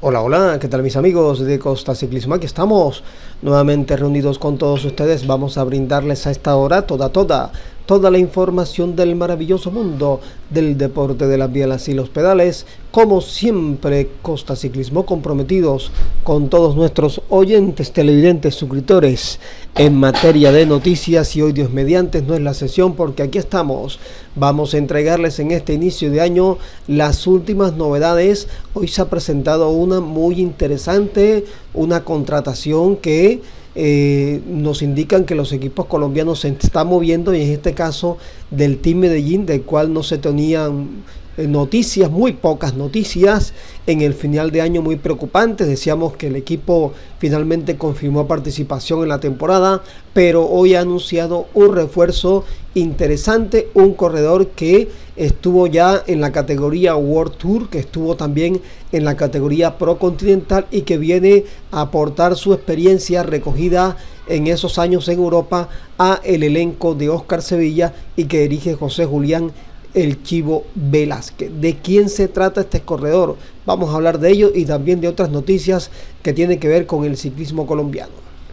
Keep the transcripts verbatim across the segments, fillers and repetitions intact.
Hola, hola, ¿qué tal mis amigos de Costa Ciclismo? Aquí estamos nuevamente reunidos con todos ustedes. Vamos a brindarles a esta hora toda, toda, toda la información del maravilloso mundo del deporte de las bielas y los pedales. Como siempre, Costa Ciclismo comprometidos con todos nuestros oyentes, televidentes, suscriptores en materia de noticias. Y hoy, Dios mediante, no es la sesión porque aquí estamos. Vamos a entregarles en este inicio de año las últimas novedades. Hoy se ha presentado una muy interesante, una contratación que eh, nos indican que los equipos colombianos se están moviendo, y en este caso del Team Medellín, del cual no se tenían eh, noticias, muy pocas noticias en el final de año, muy preocupantes. Decíamos que el equipo finalmente confirmó participación en la temporada, pero hoy ha anunciado un refuerzo interesante, un corredor que estuvo ya en la categoría World Tour, que estuvo también en la categoría Pro Continental y que viene a aportar su experiencia recogida en esos años en Europa a el elenco de Oscar Sevilla y que dirige José Julián El Chivo Velázquez. ¿De quién se trata este corredor? Vamos a hablar de ello y también de otras noticias que tienen que ver con el ciclismo colombiano.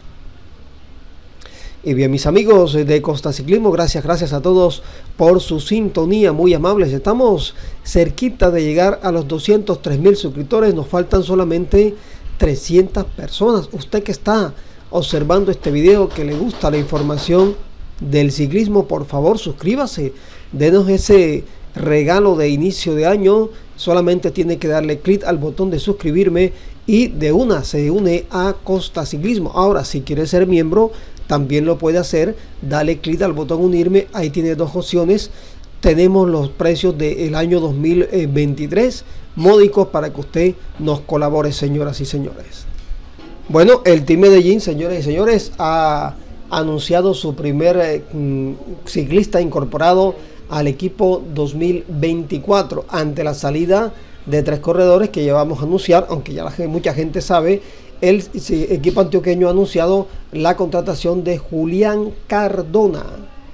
Y bien, mis amigos de Costa Ciclismo, gracias, gracias a todos por su sintonía, muy amables. Estamos cerquita de llegar a los doscientos tres mil suscriptores, nos faltan solamente trescientas personas. Usted que está observando este video, que le gusta la información del ciclismo, por favor suscríbase, denos ese regalo de inicio de año. Solamente tiene que darle clic al botón de suscribirme y de una se une a Costa Ciclismo. Ahora, si quiere ser miembro, también lo puede hacer, dale clic al botón unirme, ahí tiene dos opciones. Tenemos los precios del año dos mil veintitrés, módicos, para que usted nos colabore, señoras y señores. Bueno, el Team Medellín, señores y señores, ha anunciado su primer eh, ciclista incorporado al equipo dos mil veinticuatro ante la salida de tres corredores que llevamos a anunciar, aunque ya la, mucha gente sabe. El equipo antioqueño ha anunciado la contratación de Julián Cardona.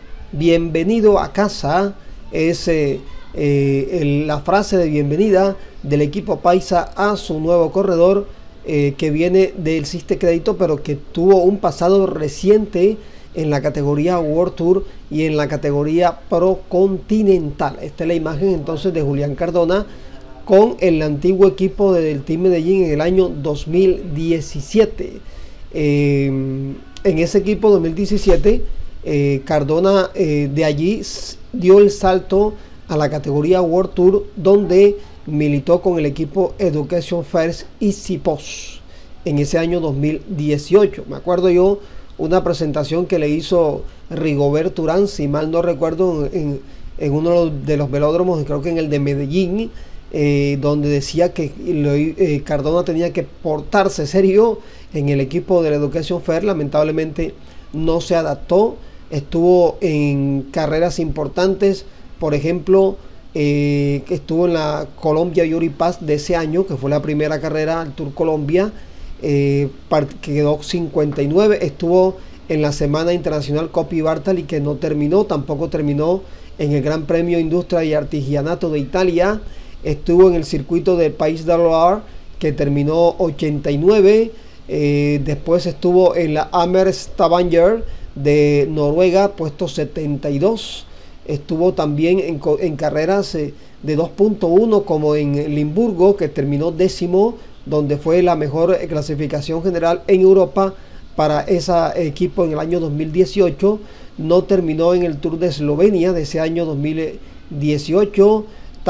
Bienvenido a casa, es eh, eh, el, la frase de bienvenida del equipo paisa a su nuevo corredor, eh, que viene del Siste Crédito, pero que tuvo un pasado reciente en la categoría World Tour y en la categoría Pro Continental. Esta es la imagen entonces de Julián Cardona con el antiguo equipo del Team Medellín en el año dos mil diecisiete. Eh, en ese equipo dos mil diecisiete, eh, Cardona eh, de allí dio el salto a la categoría World Tour, donde militó con el equipo Education First y Cipos en ese año dos mil dieciocho. Me acuerdo yo una presentación que le hizo Rigoberto Urán, si mal no recuerdo, en, en uno de los velódromos, creo que en el de Medellín, Eh, donde decía que eh, Cardona tenía que portarse serio en el equipo de la Education Fair. Lamentablemente no se adaptó, estuvo en carreras importantes, por ejemplo, eh, que estuvo en la Colombia Yuri Pass de ese año, que fue la primera carrera al Tour Colombia, eh, que quedó cincuenta y nueve, estuvo en la Semana Internacional Coppi Bartali, que no terminó, tampoco terminó en el Gran Premio Industria y Artigianato de Italia. Estuvo en el circuito de Pays de Loire, que terminó ochenta y nueve. Eh, después estuvo en la Amer Stavanger de Noruega, puesto setenta y dos. Estuvo también en, en carreras eh, de dos punto uno, como en Limburgo, que terminó décimo, donde fue la mejor clasificación general en Europa para ese equipo en el año dos mil dieciocho. No terminó en el Tour de Eslovenia de ese año dos mil dieciocho.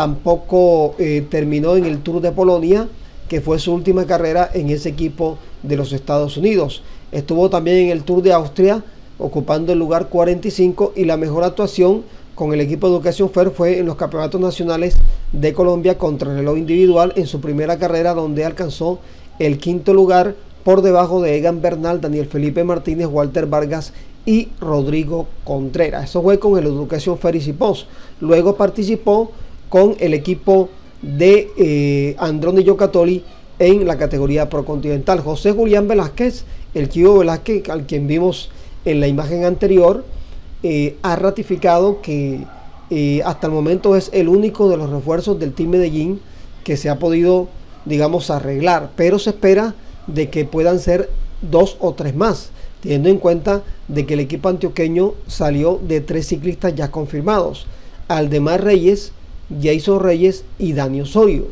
Tampoco eh, terminó en el Tour de Polonia, que fue su última carrera en ese equipo de los Estados Unidos. Estuvo también en el Tour de Austria, ocupando el lugar cuarenta y cinco, y la mejor actuación con el equipo de Education Fair fue en los campeonatos nacionales de Colombia contra reloj individual en su primera carrera, donde alcanzó el quinto lugar por debajo de Egan Bernal, Daniel Felipe Martínez, Walter Vargas y Rodrigo Contreras. Eso fue con el Education Fair y Cipos. Luego participó con el equipo de eh, Androni Giocattoli en la categoría Pro Continental. José Julián Velázquez, el Chivo Velázquez, al quien vimos en la imagen anterior, eh, ha ratificado que eh, hasta el momento es el único de los refuerzos del Team Medellín que se ha podido digamos, arreglar, pero se espera de que puedan ser dos o tres más, teniendo en cuenta de que el equipo antioqueño salió de tres ciclistas ya confirmados: Aldemar Reyes, Jason Reyes y Dani Osorio.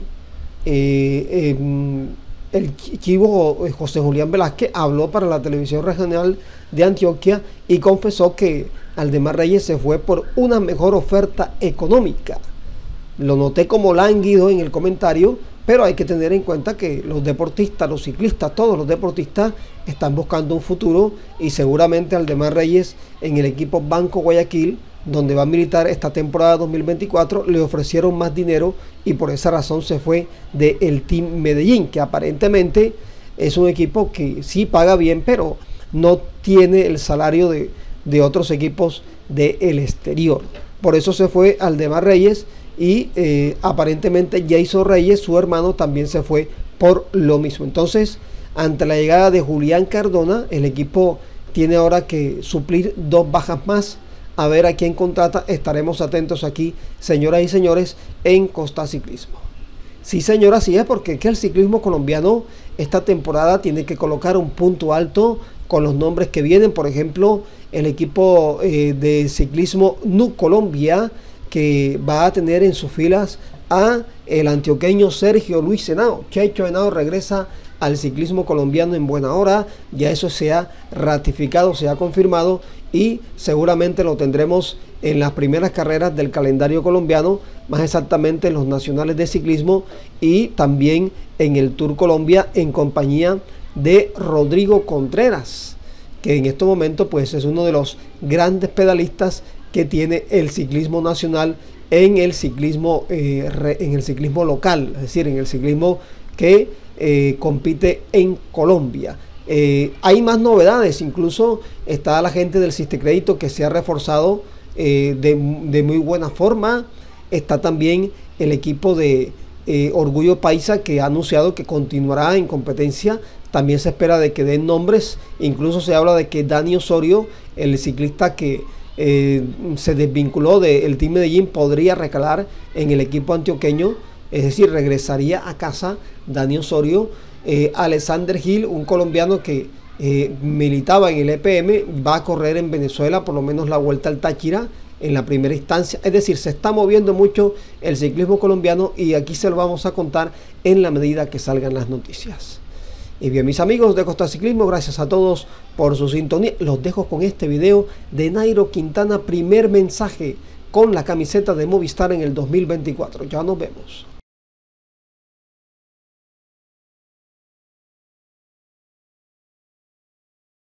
Eh, eh, el chivo José Julián Velázquez habló para la televisión regional de Antioquia y confesó que Aldemar Reyes se fue por una mejor oferta económica. Lo noté como lánguido en el comentario, pero hay que tener en cuenta que los deportistas, los ciclistas, todos los deportistas están buscando un futuro, y seguramente Aldemar Reyes en el equipo Banco Guayaquil, donde va a militar esta temporada dos mil veinticuatro, le ofrecieron más dinero y por esa razón se fue del Team Medellín, que aparentemente es un equipo que sí paga bien, pero no tiene el salario de, de otros equipos del exterior. Por eso se fue Aldemar Reyes, y eh, aparentemente Jason Reyes, su hermano, también se fue por lo mismo. Entonces, ante la llegada de Julián Cardona, el equipo tiene ahora que suplir dos bajas más. A ver a quién contrata. Estaremos atentos aquí, señoras y señores, en Costa Ciclismo. Sí, señora, sí es, porque es que el ciclismo colombiano esta temporada tiene que colocar un punto alto con los nombres que vienen. Por ejemplo, el equipo eh, de ciclismo Nu Colombia, que va a tener en sus filas a el antioqueño Sergio Luis Henao. Checho Henao regresa al ciclismo colombiano en buena hora. Ya eso se ha ratificado, se ha confirmado, y seguramente lo tendremos en las primeras carreras del calendario colombiano, más exactamente en los nacionales de ciclismo y también en el Tour Colombia, en compañía de Rodrigo Contreras, que en este momento pues es uno de los grandes pedalistas que tiene el ciclismo nacional en el ciclismo eh, re, en el ciclismo local, es decir, en el ciclismo que eh, compite en Colombia. Eh, hay más novedades, incluso está la gente del Sistecrédito, que se ha reforzado eh, de, de muy buena forma. Está también el equipo de eh, Orgullo Paisa, que ha anunciado que continuará en competencia. También se espera de que den nombres, incluso se habla de que Dani Osorio, el ciclista que eh, se desvinculó del Team Medellín, podría recalar en el equipo antioqueño, es decir, regresaría a casa Dani Osorio. Eh, Alexander Gil, un colombiano que eh, militaba en el E P M, va a correr en Venezuela por lo menos la Vuelta al Táchira en la primera instancia. Es decir, se está moviendo mucho el ciclismo colombiano, y aquí se lo vamos a contar en la medida que salgan las noticias. Y bien, mis amigos de Costa Ciclismo, gracias a todos por su sintonía. Los dejo con este video de Nairo Quintana, primer mensaje con la camiseta de Movistar en el dos mil veinticuatro. Ya nos vemos.